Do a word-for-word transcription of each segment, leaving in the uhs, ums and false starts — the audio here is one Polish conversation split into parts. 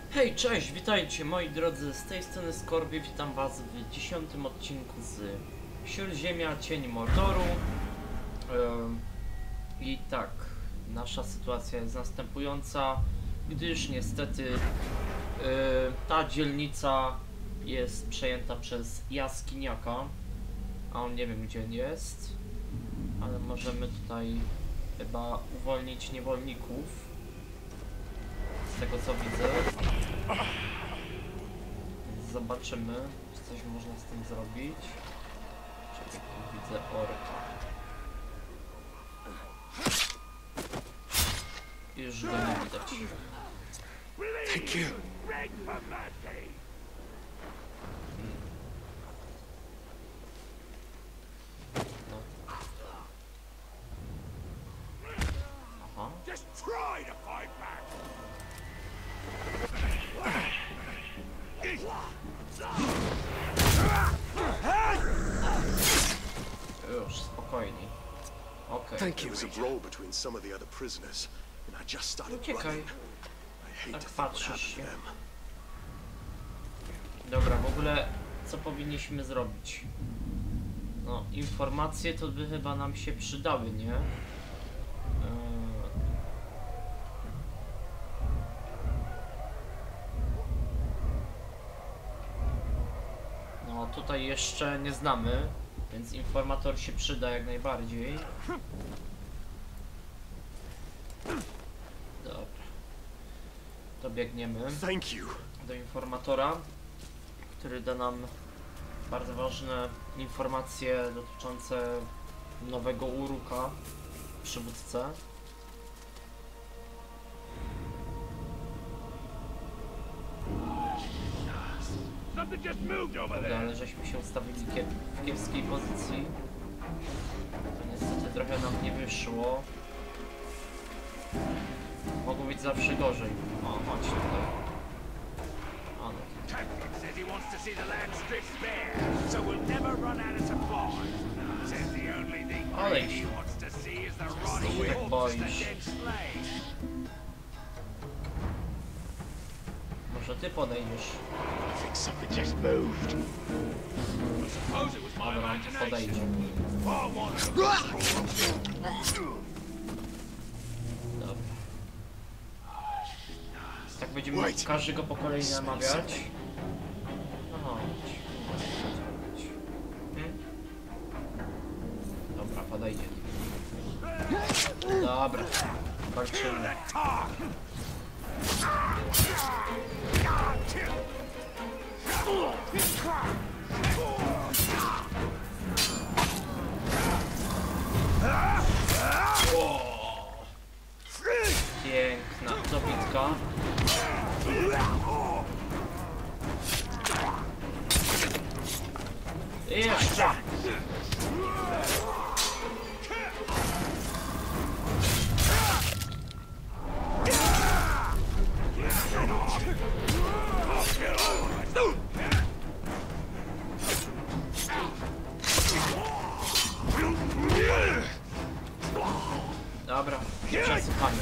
Hej, cześć, witajcie moi drodzy, z tej strony Skorby, witam was w dziesiątym odcinku z Śródziemia, Cień Mordoru. Yy, I tak, nasza sytuacja jest następująca, gdyż niestety yy, ta dzielnica jest przejęta przez jaskiniaka, a on nie wiem gdzie on jest, ale możemy tutaj chyba uwolnić niewolników. Z tego co widzę. Zobaczymy, czy coś można z tym zrobić. Czekaj, tu widzę orka. Już go nie widać. Thank you. No. Aha. Just try to fight back. Już, spokojnie. Okej. Thank you. There was a brawl between some of the other prisoners, and I just started Uciekaj. running. I hate Tak to think what patrzysz happened się. to them. Dobra, w ogóle co powinniśmy zrobić? No, informacje to by chyba nam się przydały, nie? Eee... No, tutaj jeszcze nie znamy, więc informator się przyda jak najbardziej. Dobra. To biegniemy Thank you. do informatora, który da nam bardzo ważne informacje dotyczące nowego Uruka, przywódcę. Dobra, ale żeśmy się ustawili kiep w kiepskiej pozycji. To niestety trochę nam nie wyszło. Mogło być zawsze gorzej. O, chodź tutaj. O, no. Captain says he wants to see the land stripped bare, so we'll never run out of supplies. Says the only thing Ale he się wants to see is the rotting tak corpses of boisz. dead slaves. Może ty podejdziesz. I think something just moved. Suppose it was my Dobra, on tu podejdzie. imagination. I want Dobra. Tak będziemy każdy go po kolei namawiać. No chodź. Hmm? Dobra, podejdzie. Dobra, walczymy. Piękna dobitka. I jeszcze. Dobra, przesypamy.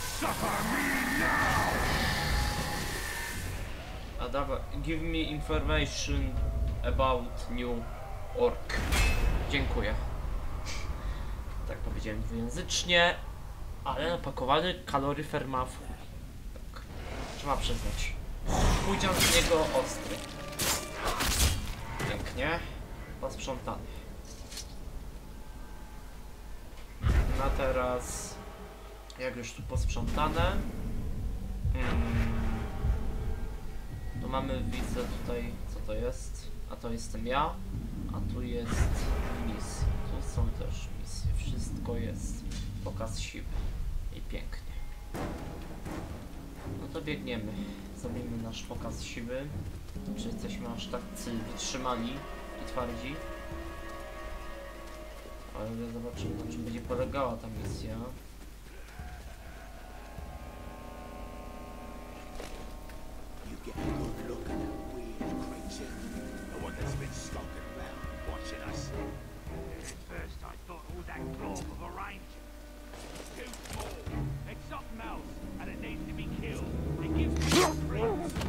A dobra, give me information about new orc. Dziękuję. Tak powiedziałem dwujęzycznie, ale napakowany kaloryfer ma w... Tak, trzeba przyznać. Pójdziemy z niego ostry. Pięknie. Posprzątany. No teraz, jak już tu posprzątane, hmm, to mamy, widzę tutaj, co to jest, a to jestem ja, a tu jest misja, tu są też misje, wszystko jest, pokaz siły i pięknie. No to biegniemy, zrobimy nasz pokaz siły, czy jesteśmy aż tak wytrzymali i twardzi. Ale zobaczymy, na czym będzie polegała ta misja. You get a good look at that weird creature. The one that's been skulking around, watching us. At first I thought it was that claw of a ranger. Too small. It's something else, and it needs to be killed. It gives me a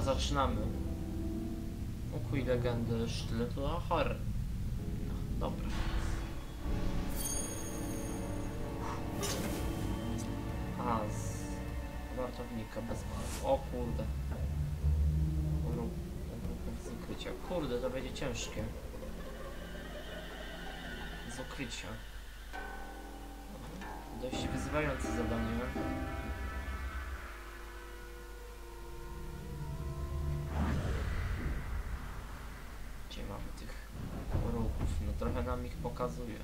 zaczynamy. Ukuj legendy sztyletu Ahar. No, dobra. A, z wartownika bez mal. O kurde. Ruchów z ukrycia. Kurde, to będzie ciężkie. Z ukrycia. Dość wyzywające zadanie. Gdzie mamy tych ruchów? No trochę nam ich pokazuje.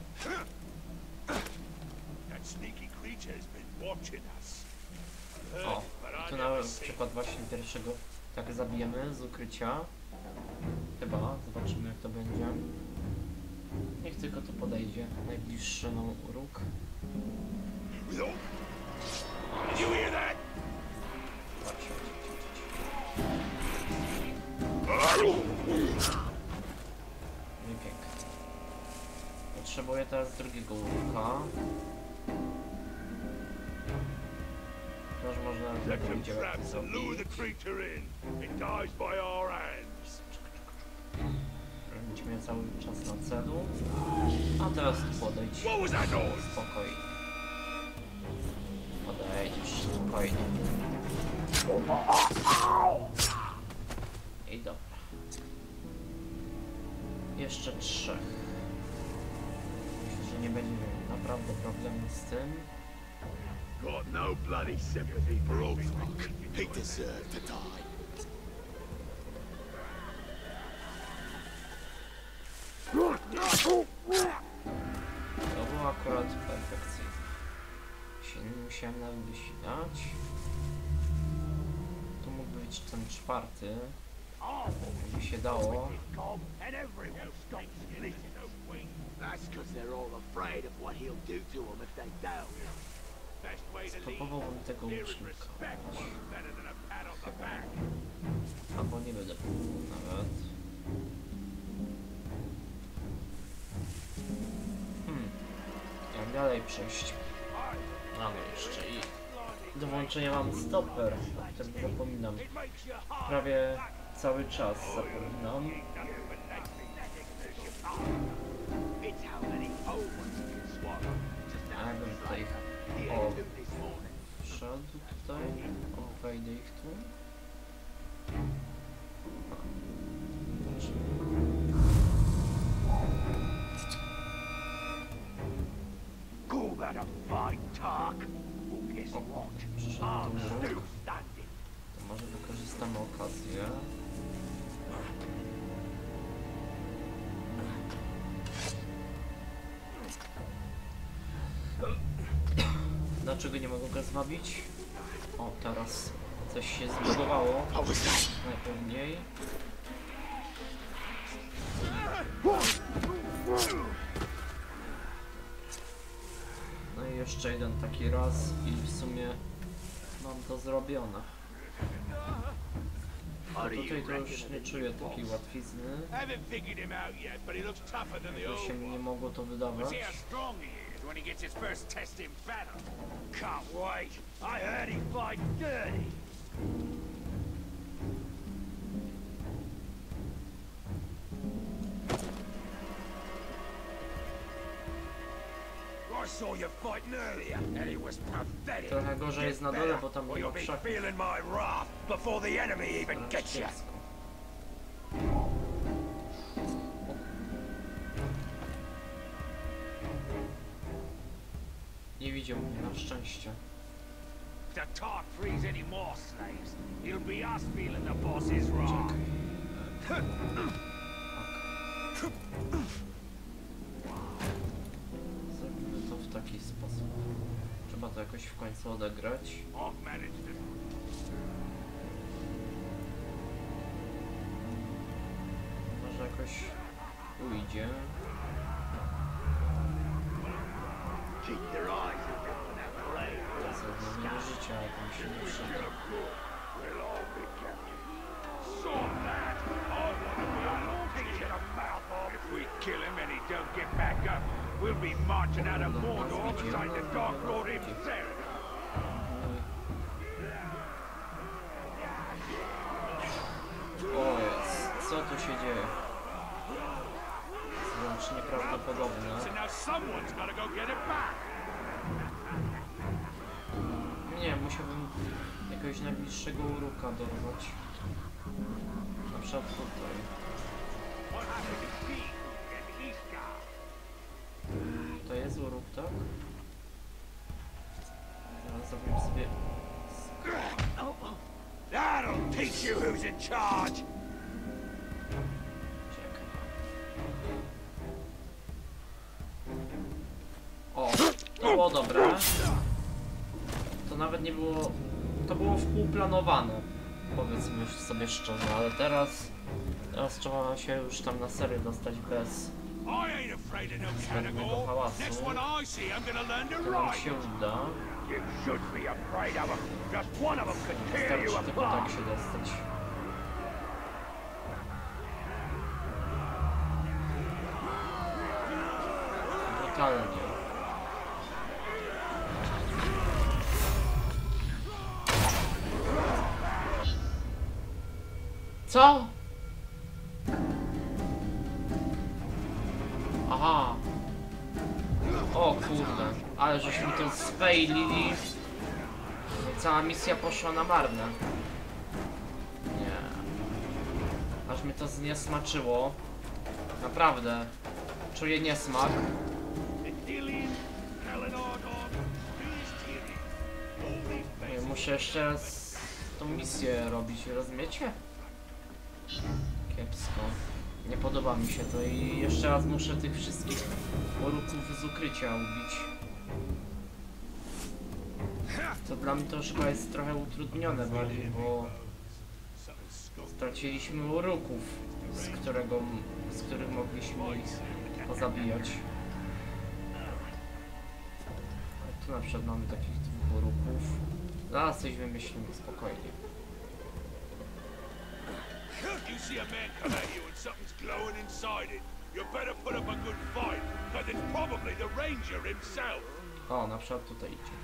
That sneaky creature's been watching us. O, i tu na przykład właśnie pierwszego tak zabijemy z ukrycia. Chyba, zobaczymy jak to będzie. Niech tylko tu podejdzie, najbliższy nam róg. Did you hear that? Chodź, no i pięknie. Potrzebuję teraz drugiego łuka. Może można Let nawet them widział jak to traps and lure the zrobić. creature in. It dies by our hands. Będziemy cały czas na celu. A teraz tu podejdź. What was that noise? Spokojnie. Podejdziesz spokojnie. I dobra. Jeszcze trzech. Myślę, że nie będzie naprawdę problemu z tym. Got no bloody sympathy for Ulfric. He deserved to die. To było akurat perfekcyjne. Się nie musiałem nawet wysilać. Tu mógłby być ten czwarty. Jakby się dało. And everyone stops listening. That's because they're all afraid of what he'll do to them if they don't. Best way to lead. Spróbowałbym tego There is łucznika. respect better than a pat on the back. Albo nie będę próbował nawet. Hmm. Jak dalej przejść? Mamy jeszcze i do włączenia mam stopper, o którym zapominam. It makes your heart Prawie cały czas zapominam. It's how many old ones you can swallow. Just A jakbym tutaj the o, end of this morning. wszedł tutaj, o, wejdę ich tu. call that a fight, Tark. Well, guess what? Przyszedł I'm tu still róg. standing. To może wykorzystamy okazję. Dlaczego nie mogę go zwabić? O, teraz coś się zbudowało. Najpewniej. No i jeszcze jeden taki raz i w sumie mam to zrobione. A tutaj to już nie czuję takiej łatwizny, Haven't figured him out yet, but he looks tougher than the że się old nie one. mogło to wydawać. See how strong he is when he gets his first test in battle. Can't wait. I heard he fight dirty. I saw you fighting earlier, and it was pathetic. Trochę gorzej jest na dole, bo tam Or nie ma you'll be krzaków. feeling my wrath before the enemy even Teraz gets you. kiepsko. Nie widział mnie na szczęście. If the Tark frees any more slaves, it'll be us feeling the boss's wrath. Czekaj. Zrobimy to w taki sposób. Trzeba to jakoś w końcu odegrać. I've managed to. Może jakoś ujdzie. Keep your eyes open for that blade. To jest odnowienie życia, jak mi się nie przyda. We'll all be captured. Sort that. I want to be a piece of the mouth of. If we kill him and he don't get back up, we'll be marching out of Mordor beside the Dark Lord himself. Someone's gotta go get it back. Nie, musiałbym jakiegoś najbliższego uruka dorwać. Na przykład tutaj. What happened to Pete and Iska? To jest uruk, tak? Zaraz zrobimy sobie... That'll teach you who's in charge. Czekaj. O, to było dobre. To nawet nie było... To było wpółplanowane. Powiedzmy sobie szczerze, ale teraz... Teraz trzeba się już tam na serię dostać bez... I ain't afraid of no zbędnego cannibal. hałasu. Next one I see, I'm gonna learn to To nam ride. się uda. You should be afraid of them. Just one of them could tear you Wystarczy tylko tak apart. się dostać. Brutalnie. Co? Aha. O kurde, ale żeśmy to sfejlili. Cała misja poszła na marne. Nie. Aż mnie to zniesmaczyło. Naprawdę. Czuję niesmak. Nie, muszę jeszcze raz tą misję robić, rozumiecie? Kiepsko. Nie podoba mi się to i jeszcze raz muszę tych wszystkich uruków z ukrycia ubić. To dla mnie to szkoła jest trochę utrudnione bardziej, bo straciliśmy uruków, z którego, z których mogliśmy ich pozabijać. A tu na przykład mamy takich dwóch uruków. Zaraz coś wymyślimy spokojnie. You see a man come at you and something's glowing inside it. You better put up a good fight, because it's probably the Ranger himself. O, na przykład tutaj idzie.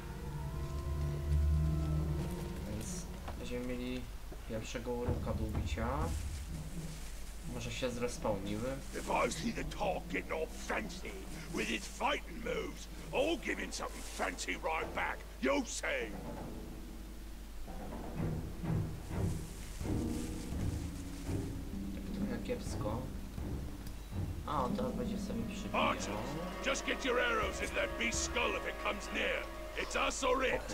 Więc będziemy mieli pierwszego uruka do ubicia. Może się zrespawniły. If I see the talk getting all fancy with its fighting moves, I'll give him something fancy right back. You say? Tak trochę kiepsko. A, on teraz będzie sobie przybijał. Archers, just get your arrows into that beast's skull if it comes near. It's us or it.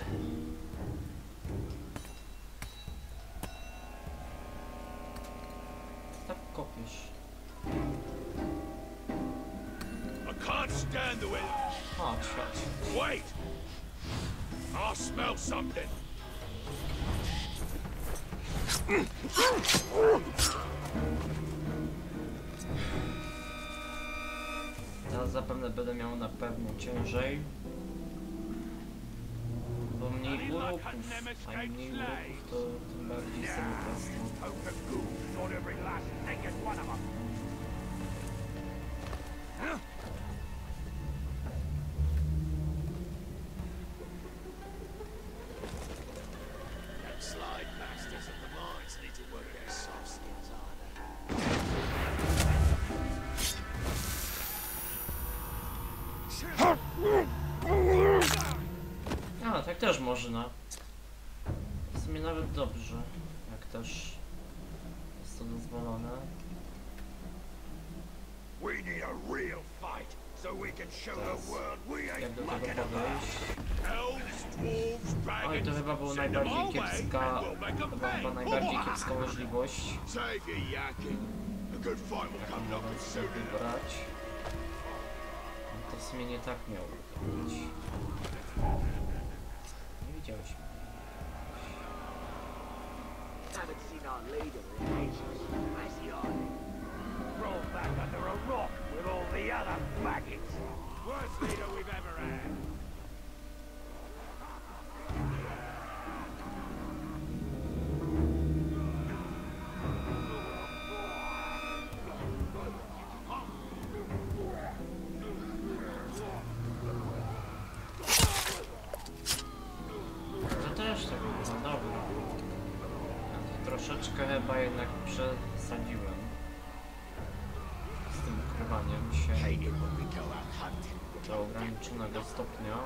Tak kopiesz. I can't stand the way. O, świat. Wait! I smell something. Teraz zapewne będę miał na pewno ciężej. Bo mniej uruków, a im mniej uruków to tym bardziej sobie prosto. Poker goons on every last naked one of them. Slide masters of the mines need to work their soft skills A, tak też można. W sumie nawet dobrze, jak też jest to dozwolone. We need a real fight so we can show the world we Jak ain't do mucking tego about. podejść? Elves, dwarves, Oj, to dragons. chyba była Send them najbardziej our way kiepska, and we'll make 'em chyba, pay. chyba najbardziej kiepska możliwość. Save your yakking. A good fight will come Jaką knocking mogę soon sobie enough. wybrać. No to w sumie nie tak miało być. Nie widziałeś mnie. Haven't seen our leader in ages. Where's he on? Roll back under a rock with all the other maggots. Worst leader we've ever had. To też tak było, no dobra. Ja to troszeczkę chyba jednak przesadziłem z tym ukrywaniem się. Hate it when we go out hunting. do ograniczonego stopnia.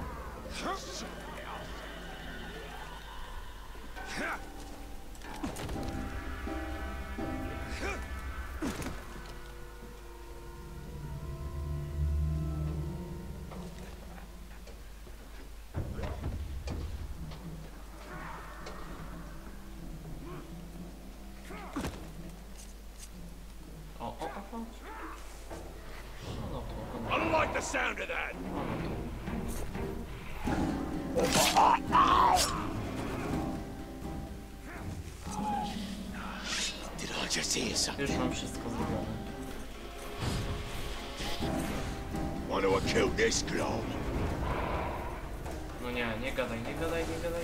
O, o, o, o. No, no to, I don't like the sound of that. Did I just hear something? już mam wszystko zrobione. Why do I kill this glob? No nie, nie gadaj, nie gadaj, nie gadaj.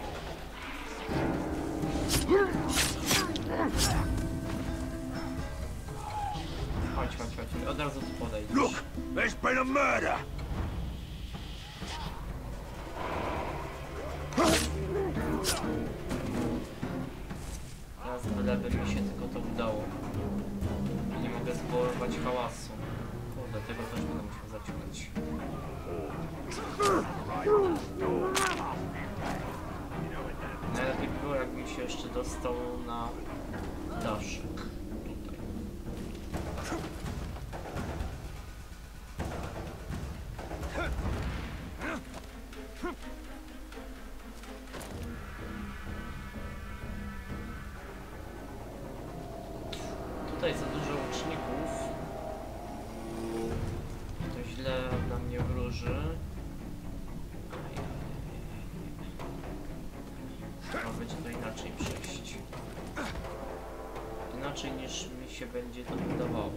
Chodź, chodź, chodź. Od razu tu podejdź. Look, there's been a murder. Teraz byleby mi się tylko to udało. Nie mogę zwoływać hałasu. Kurde, tego też będę musiał zaciągnąć. Najlepiej by było, jakbym się jeszcze dostał na daszek. Tutaj. Tutaj za dużo łuczników. To źle dla mnie wróży. Trzeba będzie to inaczej przejść. Inaczej niż mi się będzie to wydawało.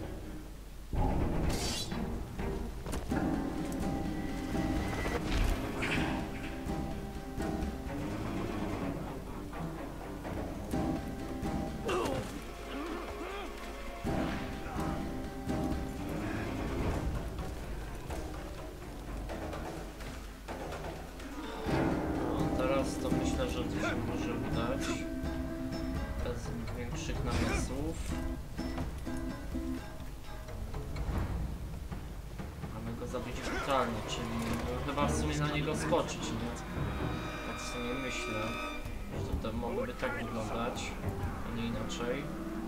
To myślę, że to się może udać bez większych namysłów. Mamy go zabić brutalnie, czyli no, chyba w sumie na niego skoczyć, nie? Tak w sumie myślę, że to mogłoby tak wyglądać, a nie inaczej.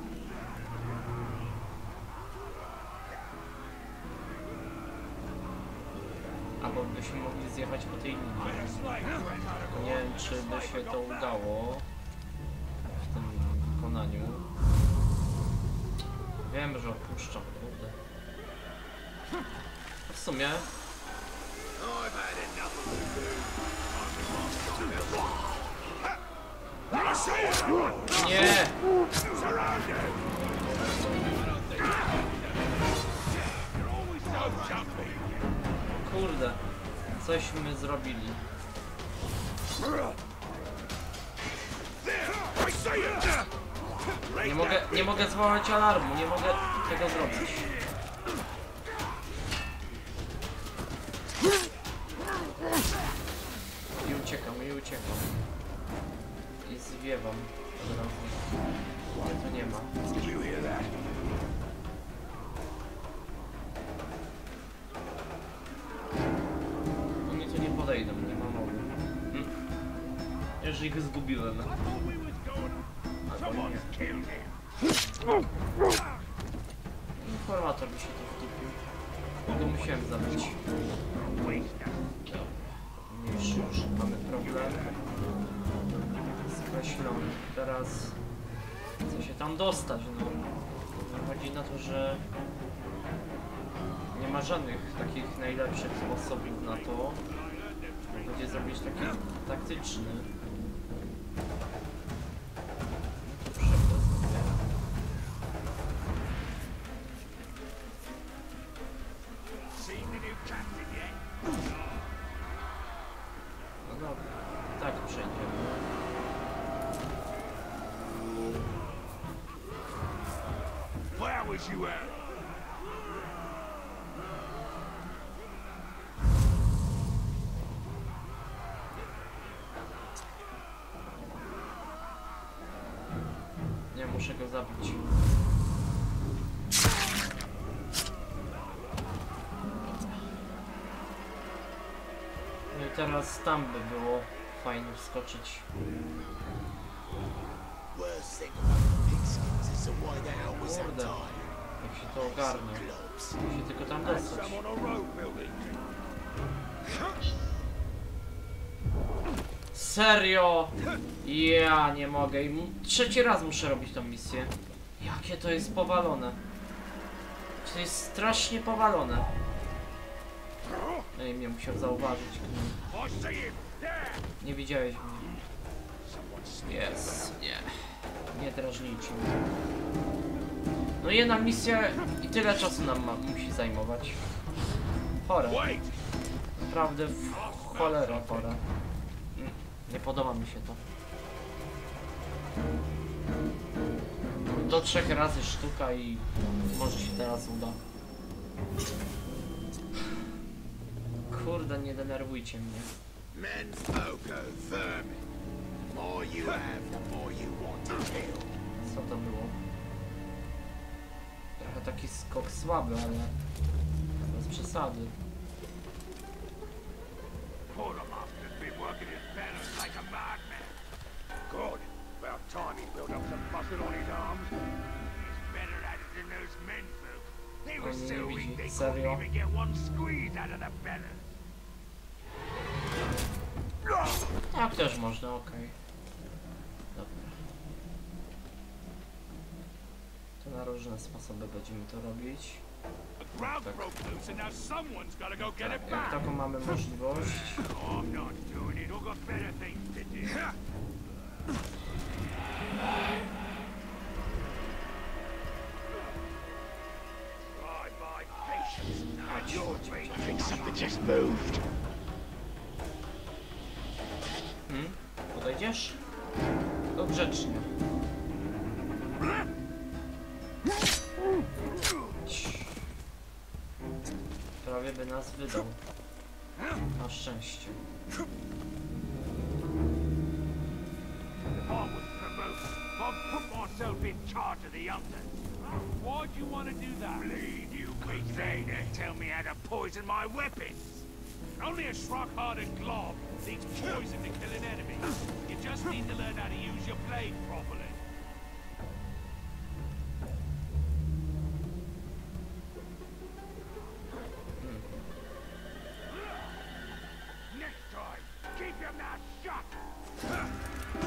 Albo byśmy mogli zjechać po tej linii. Nie wiem, czy by się to udało w tym wykonaniu. Wiem, że opuszczam, kurde. W sumie... Nie! Kurde, cośmy zrobili. Nie mogę, nie mogę zwołać alarmu, nie mogę tego zrobić. I uciekam, i uciekam. I zwiewam od razu. Ale to nie ma. Oni tu nie podejdą, nie ma mowy. Hm. Już ich zgubiłem. Albo nie. Informator by się tu wtupił. Go musiałem zabić. Mniejszy już mamy problem. Skreślony. Teraz chcę się tam dostać. No. Chodzi na to, że nie ma żadnych takich najlepszych sposobów na to. Będzie zrobić taki taktyczny. No dobra, tak przejdziemy. Where was you at? Nie, muszę go zabić. teraz tam by było fajnie wskoczyć. Worst thing about pigskins is the way they always have Kurde, time. jak się to ogarnie. Globs. Musi tylko tam dostać. Some on a road building. Serio? Ja nie mogę. I mu- trzeci raz muszę robić tą misję. Jakie to jest powalone. To jest strasznie powalone. Ej, mnie musiał zauważyć. I see him. There. Nie widziałeś mnie. Jest, nie. Nie drażnijcie mnie. No jedna misja i tyle czasu nam ma, musi zajmować. Chore. Wait. Naprawdę w cholerę chore. Mm, Nie podoba mi się to. Do trzech razy sztuka i może się teraz uda. Kurde, nie denerwujcie mnie. Men folk are vermin. More you have, the more you want to kill. Co to było? Trochę taki skok słaby, ale bez przesady. Pull him up. He's been working his bellows like a madman. Good. About time he built up some muscle on his arms. He's better at it than those men folk. They were On so nie weak widzi. they Serio? couldn't even get one squeeze out of the bellows. Tak też można, okej. Dobra. To na różne sposoby będziemy to robić. The ground broke loose and now someone's gotta go get it Jak back. taką mamy możliwość. Oh, I'm not doing it. I've got better things to do. Try by patience. Chodź, chodź, chodź. I think something just moved. Hmm? Podejdziesz? To grzecznie. Prawie by nas wydał. Na szczęście. If I was promoted, I'd put myself in charge of the hunters. Why'd you want to do that? Bleed, you weak thing, and tell me how to poison my weapons. Only a shrug-hearted glob needs poison to kill an enemy. You just need to learn how to use your blade properly. Next time, keep your mouth shut.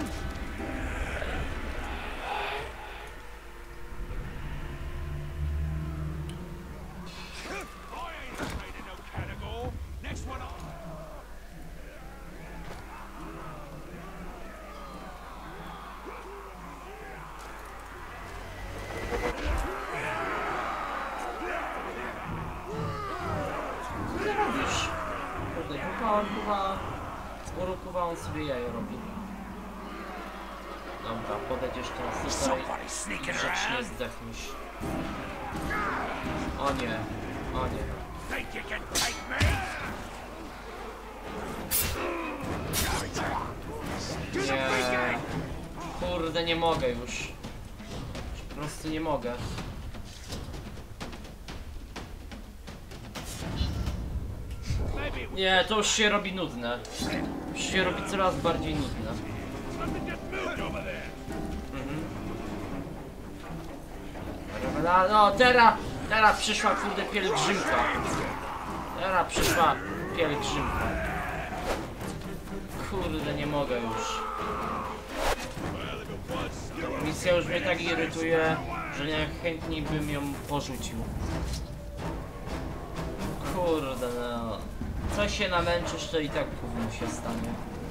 I ain't afraid of no Canagor. Next one up. Co ty robisz? Kurde, chyba on chyba... Urukuwa on sobie jajo robi. Dobra, podejdziesz teraz tutaj i grzecznie zdechniesz. O nie, o nie. Think you can take me? Nie. Kurde, nie mogę już. Po prostu nie mogę. Maybe it was Nie, to już się robi nudne. Już się robi coraz bardziej nudne. something just moved over there. Rewela- No, teraz, teraz przyszła kurde pielgrzymka. Teraz przyszła pielgrzymka. Kurde, nie mogę już. Ta misja już mnie tak irytuje, że najchętniej bym ją porzucił. Kurde, no. Co się namęczysz, to i tak gówno się stanie.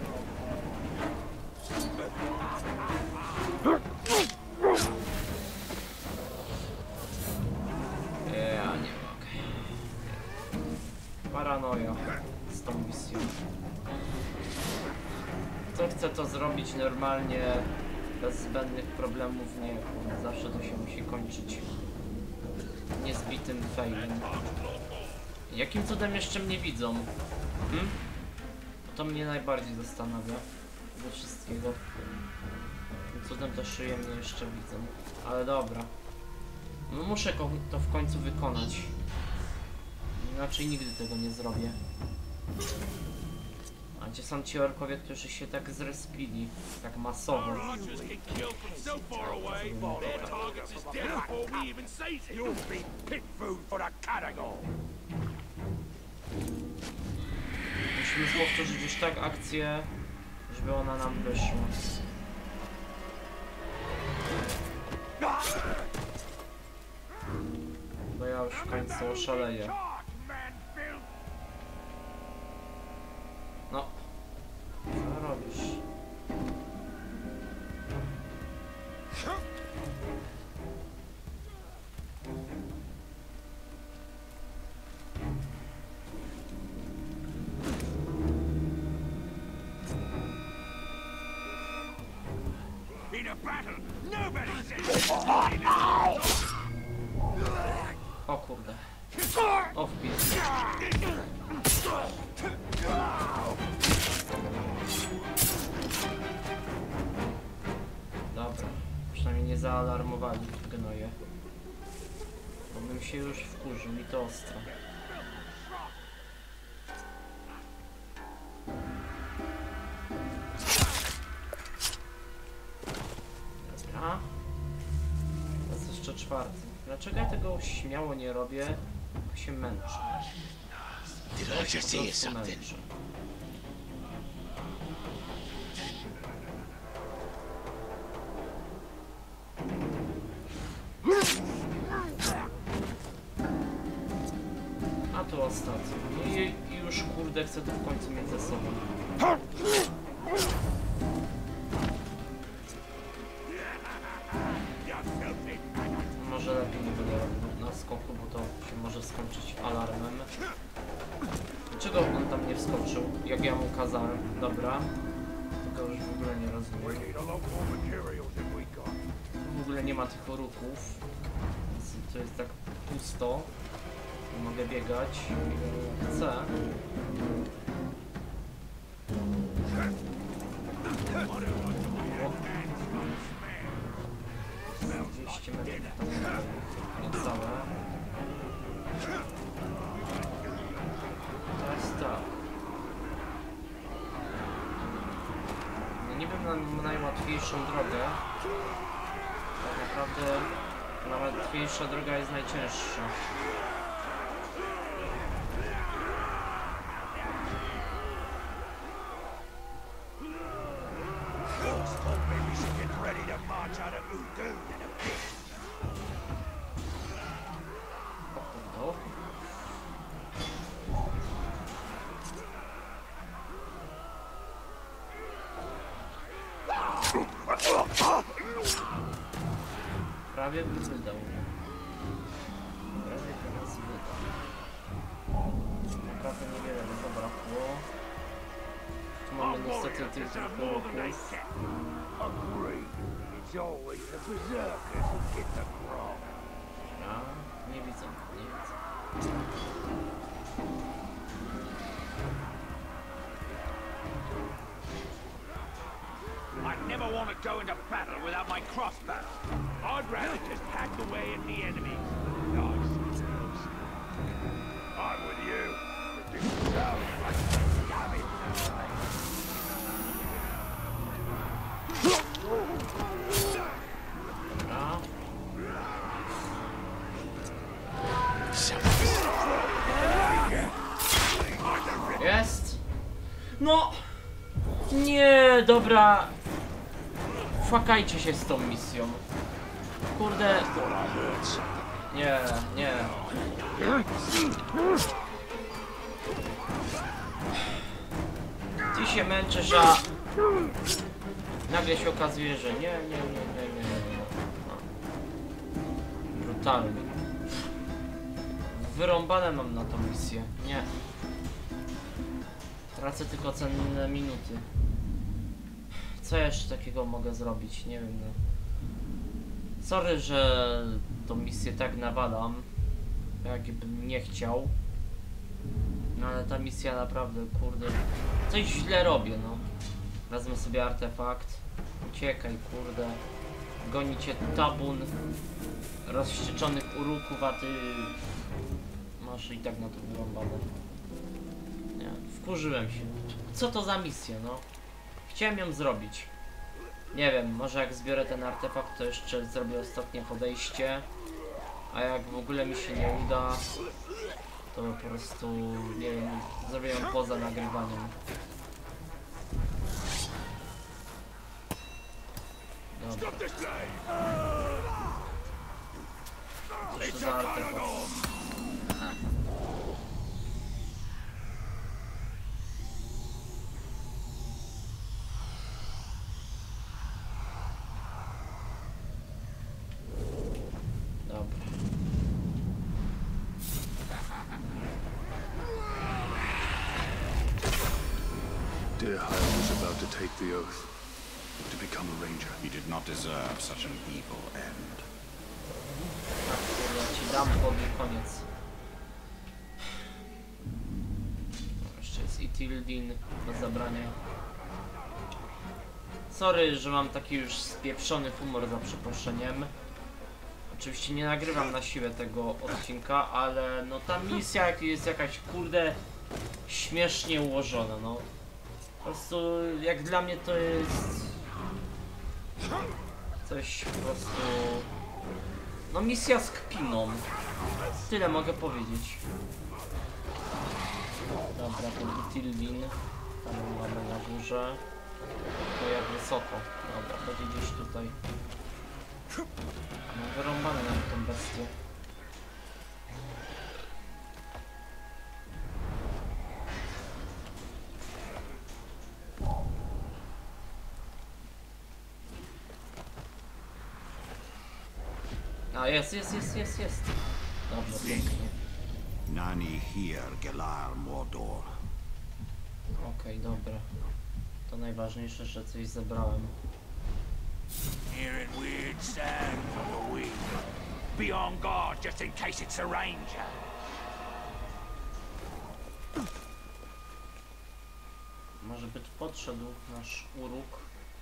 Ja nie mogę. Paranoja z tą misją. Co chcę to zrobić normalnie, bez zbędnych problemów, nie, kurde, zawsze to się musi kończyć niezbitym failem. Jakim cudem jeszcze mnie widzą? Hmm? To mnie najbardziej zastanawia ze wszystkiego. Jakim cudem te szyje mnie jeszcze widzą. Ale dobra. No muszę to w końcu wykonać. Inaczej nigdy tego nie zrobię. A gdzie są ci orkowie, którzy się tak zrespili, tak masowo? Musimy powtórzyć już tak akcję, żeby ona nam wyszła. Bo ja już w końcu oszaleję. No. Co robisz? O kurde. O wpis. Dobra. Przynajmniej nie zaalarmowali gnoje. Bo bym się już wkurzył i to ostro. Dobra. Teraz jeszcze czwarty. Dlaczego ja tego śmiało nie robię? Bo się męczę. Did I just hear something? Męczę. A tu ostatni. No i, i już kurde chcę to w końcu mieć ze sobą. Może lepiej nie będę robił na skoku, bo to się może skończyć alarmem. Dlaczego on tam nie wskoczył, jak ja mu kazałem? Dobra. Tego już w ogóle nie rozumiem. W ogóle nie ma tych ruchów. Więc to jest tak pusto. Nie mogę biegać. Chcę. dwieście metrów tam niecałe. Teraz tak. No nie wiem na najłatwiejszą drogę. Tak naprawdę najłatwiejsza droga jest najcięższa. Prawie by wydał. Prawie teraz wydał. Naprawdę niewiele by zabrakło. Tu mamy niestety tych dwóch. A, nie widzę, nie widzę. I never want to go into battle without my crossbow. I'd rather just hack away at the enemy. Nice. I'm with you. This sounds like damn it. Dobra. Jest. No. Nie, dobra. Fakajcie się z tą misją. Kurde. Nie, nie. Ty się męczysz, a nagle się okazuje, że nie, nie, nie, nie, nie, nie. No. Brutalnie. Wyrąbane mam na tą misję. Nie. Tracę tylko cenne minuty. Co jeszcze takiego mogę zrobić? Nie wiem, no. Sorry, że tą misję tak nawalam, jakbym nie chciał. No ale ta misja naprawdę, kurde, coś źle robię, no. Wezmę sobie artefakt. Uciekaj, kurde. Goni cię tabun rozwścieczonych uruków, a ty masz i tak na to wyrąbane. Nie, w Wkurzyłem się. Co to za misja, no? Chciałem ją zrobić. Nie wiem, może jak zbiorę ten artefakt, to jeszcze zrobię ostatnie podejście. A jak w ogóle mi się nie uda, to po prostu, nie wiem, zrobię ją poza nagrywaniem. Dobra. Co to za artefakt? Dear Hyle was about to take the oath to become a ranger. He did not deserve such an evil end. Tak, ja ci dam pod koniec. Jeszcze jest Ithildin do zabrania. Sorry, że mam taki już spieprzony humor, za przeproszeniem. Oczywiście nie nagrywam na siłę tego odcinka, ale no ta misja jest jakaś, kurde, śmiesznie ułożona, no. Po prostu jak dla mnie to jest coś po prostu, no misja z kpiną. Tyle mogę powiedzieć. Dobra, ten Ithildin tam mamy na górze. To jak wysoko. Dobra, będzie gdzieś tutaj. No wyrąbane nam tą bestię. A jest, jest, jest, jest, jest. Dobrze, pięknie. Nani hier Gelar Mordor. Okej, dobra. To najważniejsze, że coś zebrałem. Hearing weird sound from the wind. Be on guard just in case it's a ranger. Może by tu podszedł nasz uruk.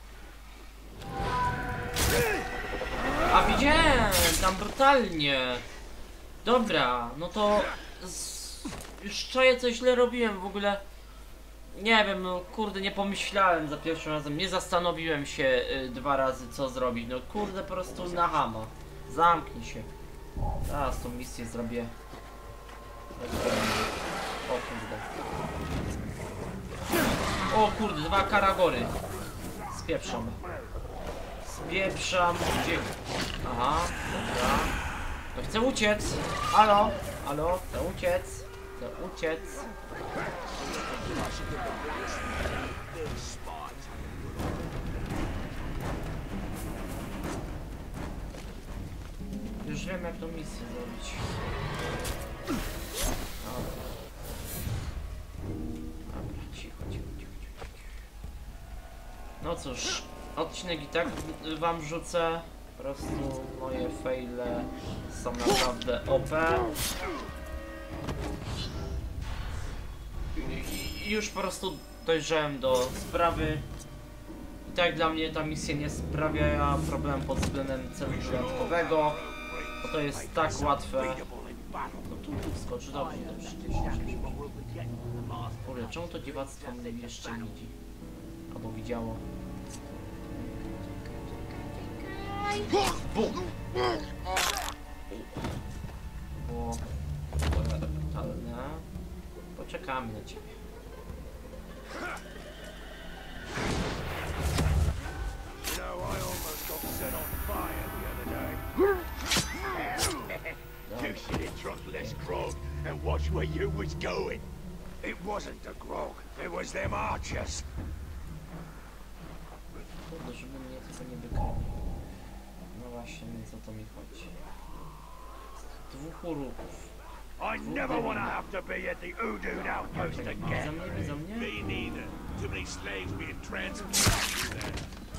A widziałem! Tam brutalnie! Dobra, no to... Z... Już czuję, co źle robiłem w ogóle. Nie wiem, no kurde, nie pomyślałem za pierwszym razem. Nie zastanowiłem się y, dwa razy, co zrobić. No kurde, po prostu na hama. Zamknij się. Teraz tą misję zrobię. O kurde. O kurde, dwa karagory. Spieprzam. Spieprzam gdzie... Aha, dobra. No chcę uciec. Halo, halo, chcę uciec. Chcę uciec. Już wiem, jak tą misję zrobić. Dobra. Dobra, cicho, cicho, cicho, cicho. No cóż, odcinek i tak wam wrzucę. Po prostu moje faile są naprawdę O P. I już po prostu dojrzałem do sprawy. I tak dla mnie ta misja nie sprawia problemu pod względem celu wyjątkowego, bo to jest tak łatwe. No tu, tu wskoczy, dobrze, dobrze. Kurde, czemu to dziewactwo mnie jeszcze widzi? Albo widziało. Bum! Było brutalne. Poczekamy na ciebie. You know, I almost got set on fire the other day. You should have drunk less grog and watch where you was going. It wasn't the grog, it was them archers. Kurde, żeby mnie tylko nie wykryli. No właśnie, więc o to mi chodzi. Dwóch uruków. I never want to have to be at the Udun outpost Widzą again. mnie, widzą mnie? Me neither. Too many slaves being transported there.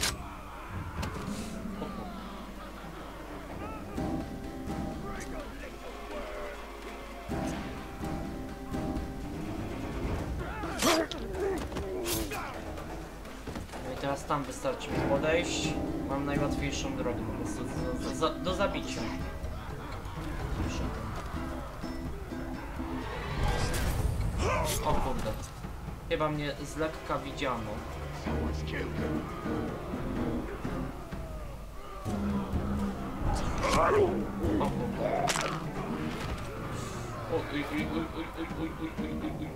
O kurde. No i teraz tam wystarczy mi podejść. Mam najłatwiejszą drogę po prostu do, do, do, do zabicia. O kurde. Chyba mnie z lekka widziano. O, o, o. O, uj, uj, uj, uj, uj, uj, uj, uj, uj, uj.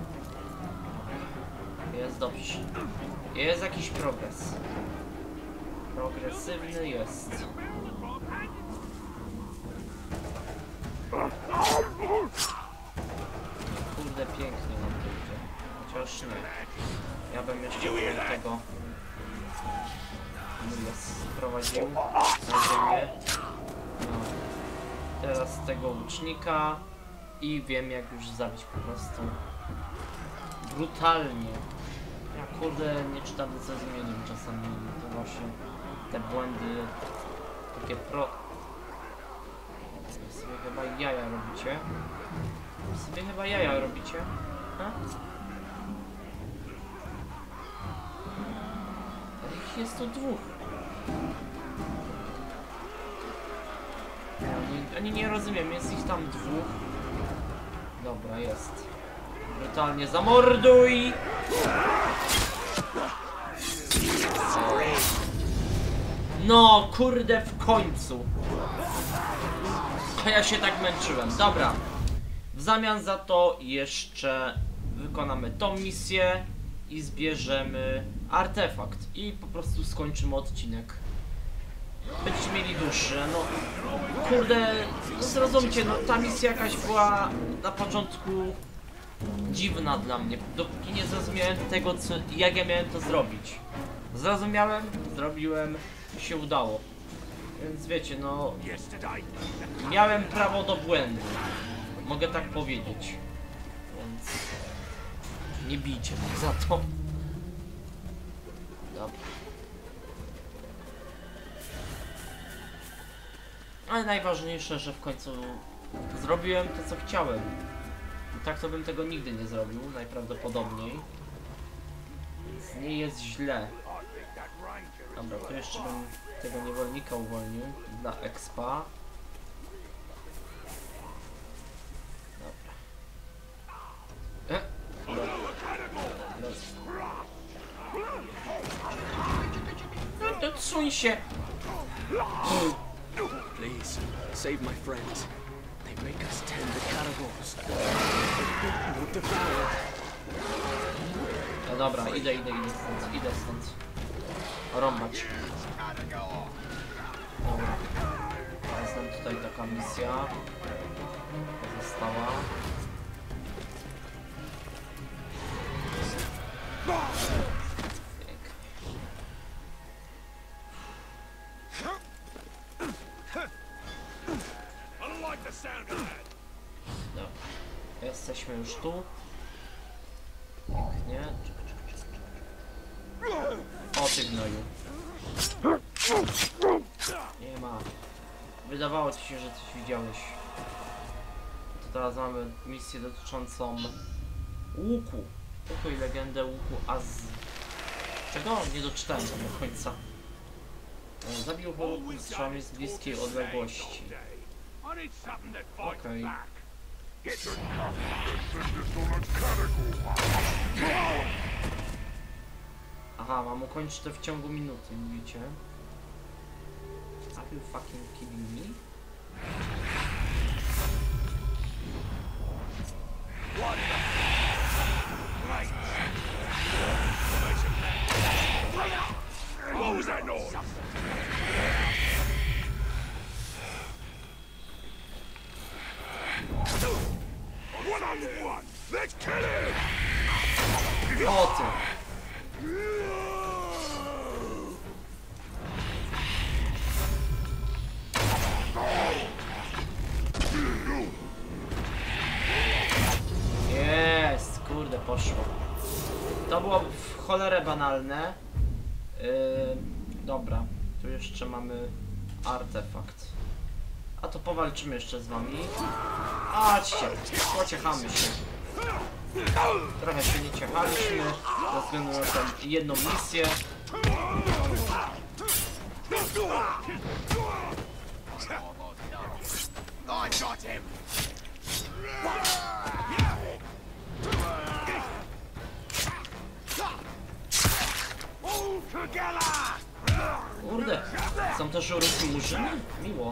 Jest dobrze. Jest jakiś progres. Progresywny jest. Kurde, pięknie nam to idzie. Chociaż nie. Ja bym jeszcze do tego sprowadził na ziemię. No. Teraz tego łucznika i wiem, jak już zabić po prostu brutalnie. Ja kurde nie czytam ze zrozumieniem czasami, to właśnie te błędy takie pro... Wy sobie chyba jaja robicie. Wy sobie chyba jaja robicie. Ha? Ich jest tu dwóch. Ani, ani nie rozumiem, jest ich tam dwóch. Dobra, jest. Brutalnie zamorduj! No, kurde, w końcu. A ja się tak męczyłem. Dobra. W zamian za to jeszcze wykonamy tą misję i zbierzemy artefakt. I po prostu skończymy odcinek. Będziecie mieli dłuższy, no kurde, no zrozumcie, no ta misja jakaś była na początku dziwna dla mnie, dopóki nie zrozumiałem tego, co, jak ja miałem to zrobić. Zrozumiałem, zrobiłem, się udało. Więc wiecie, no miałem prawo do błędu, mogę tak powiedzieć. Więc nie bijcie mnie za to. Dobra. Ale najważniejsze, że w końcu zrobiłem to, co chciałem. I tak to bym tego nigdy nie zrobił, najprawdopodobniej. Więc nie jest źle. Dobra, tu jeszcze bym tego niewolnika uwolnił dla expa. Dobra. E? Dobra. No to tsuń się! Please, save my friends. They make us tend the caragors. Don't devour. No dobra, idę, idę, idę stąd, idę stąd. Rąbać. Dobra. Jest nam tutaj taka misja. Została. Pięknie. Dobra. Jesteśmy już tu. Pięknie. O ty gnoju. Nie ma. Wydawało ci się, że coś widziałeś. To teraz mamy misję dotyczącą łuku. Łuku i legendę łuku Az... Czego? Nie doczytałem do końca. Zabił łuku strzałami z bliskiej odległości. Okej. Okay. Aha, mam ukończyć to w ciągu minuty, mówicie? Are you fucking kidding me? What was that noise? One on one. Let's kill him. O ty! Jest, kurde, poszło. To było w cholerę banalne. Yy, dobra, tu jeszcze mamy artefakt. A to powalczymy jeszcze z wami. Chodźcie, pociechamy się. Trochę się nie ciechaliśmy, ze względu na tę jedną misję. I got him. Kurde, są też ruski murzyny? Miło.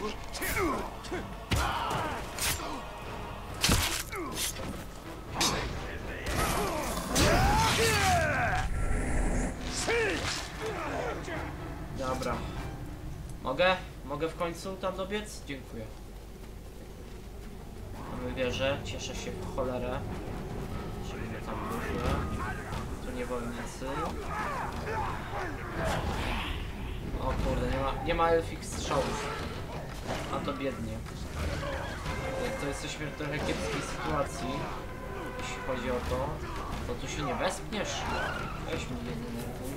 Dobra. Mogę? Mogę w końcu tam dobiec? Dziękuję. Mamy wieżę, cieszę się w cholerę. Czyli mnie tam dużo. Tu niewolnicy. O kurde, nie ma, nie ma elfich strzałów. A to biednie. To jesteśmy w trochę kiepskiej sytuacji, jeśli chodzi o to. To tu się nie wespniesz? Weź mi jedyny punkt.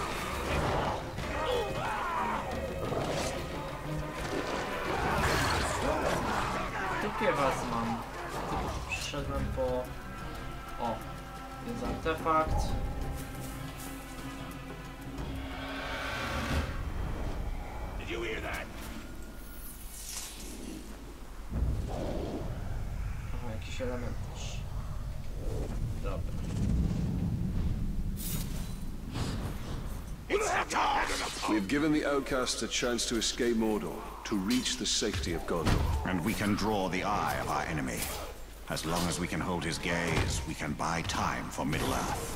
W dupie was mam. Tylko przyszedłem po... O, jest artefakt. Did you hear that? Aha, jakiś element też. Dobra. We've given the outcasts a chance to escape Mordor, to reach the safety of Gondor. And we can draw the eye of our enemy. As long as we can hold his gaze, we can buy time for Middle-earth.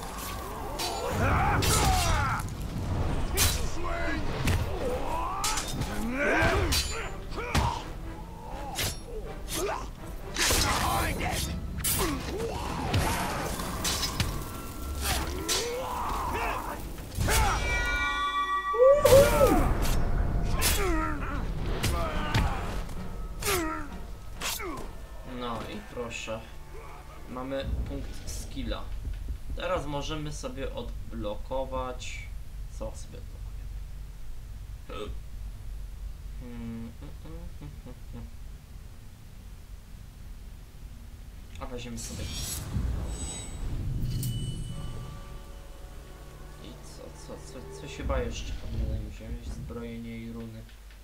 No i proszę. Mamy punkt skilla. Teraz możemy sobie odblokować. Co sobie odblokujemy? Hmm, hmm, hmm, hmm, hmm. A weźmiemy sobie. I co, co, co, co się chyba jeszcze powinienem wziąć? Zbrojenie i runy.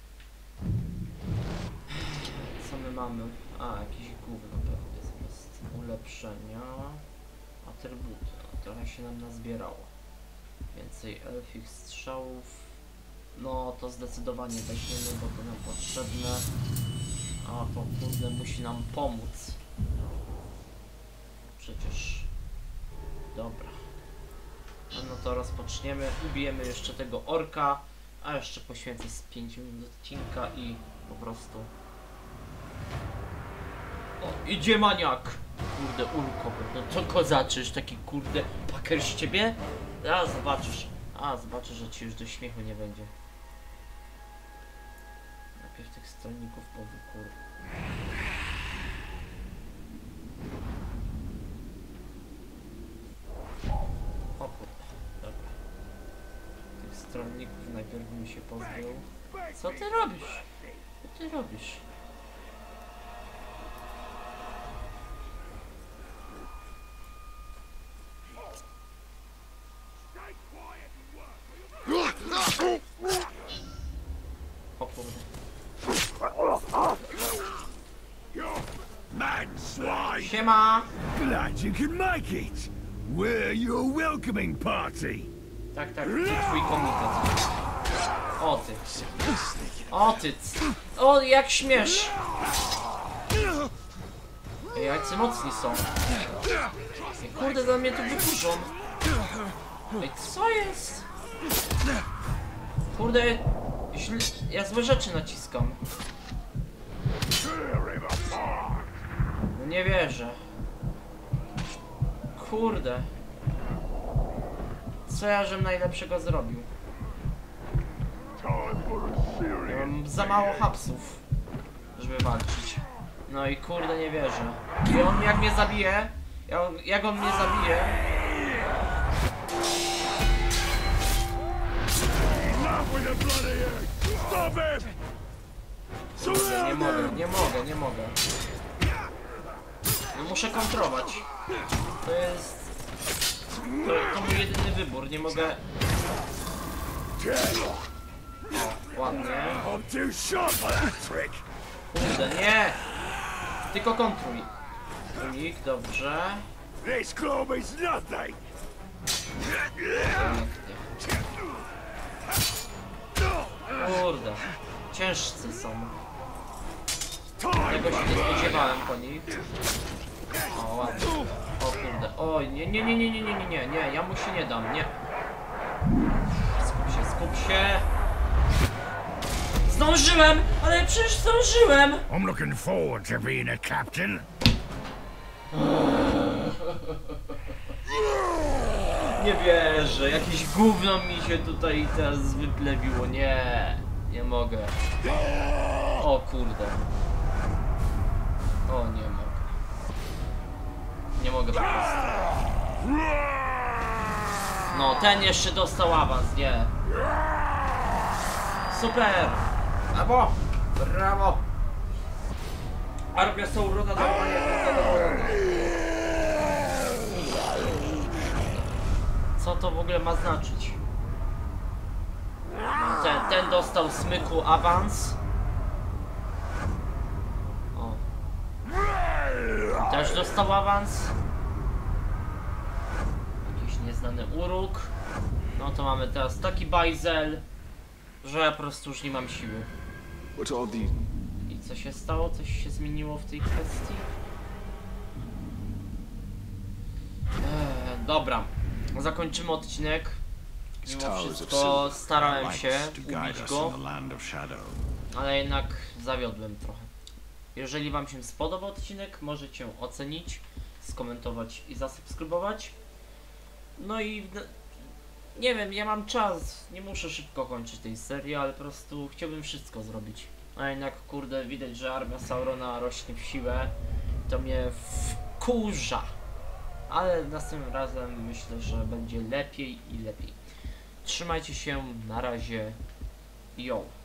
Co my mamy? A, jakieś gówno pewnie zamiast ulepszenia. Atrybuty. No, trochę się nam nazbierało. Więcej elfich strzałów. No to zdecydowanie weźmiemy, bo to nam potrzebne. A to kurde musi nam pomóc. Przecież... Dobra. No to rozpoczniemy. Ubijemy jeszcze tego orka. A jeszcze poświęcę z pięć minut odcinka i po prostu... O, idzie maniak! Kurde, ulko, no to kozaczysz, taki kurde paker z ciebie? A, zobaczysz. A, zobaczysz, że ci już do śmiechu nie będzie. Najpierw tych stronników powykur. O kurde, dobra. Tych stronników najpierw bym się pozbył. Co ty robisz? Co ty robisz? O kurde. Man swine! Siema! Glad you can make it! We're your welcoming party! Tak, tak, to twój komitet. O ty. O ty. O, jak śmiesz! Ej, jacy mocni są. Ej, kurde, za mnie tu wykurzą. Ej, co jest? Kurde, źle, ja złe rzeczy naciskam. No nie wierzę. Kurde. Co ja żem najlepszego zrobił? Ja mam za mało hapsów, żeby walczyć. No i kurde, nie wierzę. I on jak mnie zabije, jak, jak on mnie zabije. Kurde, nie mogę, nie mogę, nie mogę. No muszę kontrować. To jest... To, to mój jedyny wybór, nie mogę... O, ładnie. Kurde, nie! Tylko kontruj. Unik, dobrze. This club is nothing. Pięknie. ciężcy są. Tego się nie spodziewałem po nich. O, ładnie. O kurde. Oj, nie, nie, nie, nie, nie, nie, nie, nie, nie, ja mu się nie dam, nie. Skup się, skup się. Zdążyłem, ale przecież zdążyłem. I'm looking forward to being a captain. Nie wierzę, jakieś gówno mi się tutaj teraz wyplewiło, nie, nie mogę. O kurde. O, nie mogę. Nie mogę po prostu. No, ten jeszcze dostał awans, nie. Super! Brawo! Brawo! Armia Saurona normalnie jest zadowolona. Co to w ogóle ma znaczyć? No, ten, ten dostał smyku awans. O. Też dostał awans. Jakiś nieznany uruk. No to mamy teraz taki bajzel, że ja po prostu już nie mam siły. What are the... I co się stało? Coś się zmieniło w tej kwestii? Eee, dobra. Zakończymy odcinek. Mimo wszystko starałem się ubić go, ale jednak zawiodłem trochę. Jeżeli wam się spodobał odcinek, możecie ocenić, skomentować i zasubskrybować. No i nie wiem, ja mam czas, nie muszę szybko kończyć tej serii, ale po prostu chciałbym wszystko zrobić. A jednak kurde, widać, że armia Saurona rośnie w siłę. To mnie wkurza. Ale następnym razem myślę, że będzie lepiej i lepiej. Trzymajcie się, na razie, yo.